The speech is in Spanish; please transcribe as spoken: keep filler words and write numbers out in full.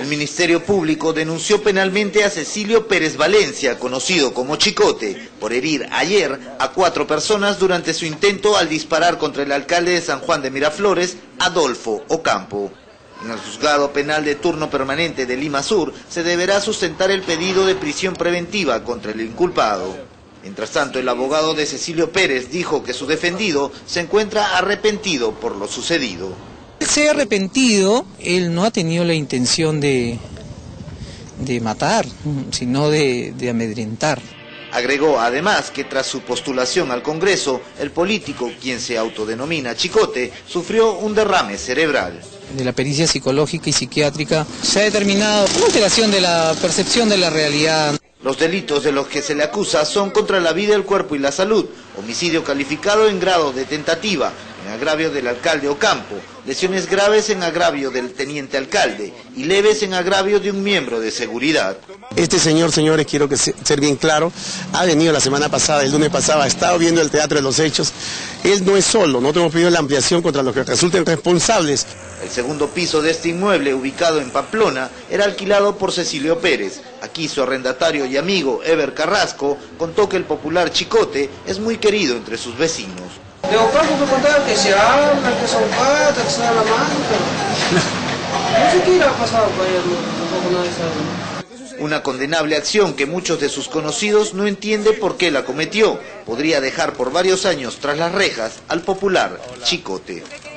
Ministerio Público denunció penalmente a Cecilio Pérez Valencia, conocido como Chicote, por herir ayer a cuatro personas durante su intento al disparar contra el alcalde de San Juan de Miraflores, Adolfo Ocampo. En el juzgado penal de turno permanente de Lima Sur se deberá sustentar el pedido de prisión preventiva contra el inculpado. Mientras tanto, el abogado de Cecilio Pérez dijo que su defendido se encuentra arrepentido por lo sucedido. Él se ha arrepentido, él no ha tenido la intención de, de matar, sino de, de amedrentar. Agregó además que tras su postulación al Congreso, el político, quien se autodenomina Chicote, sufrió un derrame cerebral. De la pericia psicológica y psiquiátrica se ha determinado una alteración de la percepción de la realidad. Los delitos de los que se le acusa son contra la vida, el cuerpo y la salud, homicidio calificado en grado de tentativa, en agravio del alcalde Ocampo, lesiones graves en agravio del teniente alcalde y leves en agravio de un miembro de seguridad. Este señor, señores, quiero que se, ser bien claro, ha venido la semana pasada, el lunes pasado, ha estado viendo el Teatro de los Hechos. Él no es solo, nosotros hemos pedido la ampliación contra los que resulten responsables. El segundo piso de este inmueble, ubicado en Pamplona, era alquilado por Cecilio Pérez. Aquí su arrendatario y amigo, Eber Carrasco, contó que el popular Chicote es muy querido entre sus vecinos. De Ocampo me contaron que se habla, que son patas, que se da la mano, pero no sé qué irá pasado para él, tampoco nadie sabe. Una condenable acción que muchos de sus conocidos no entienden por qué la cometió. Podría dejar por varios años tras las rejas al popular Chicote.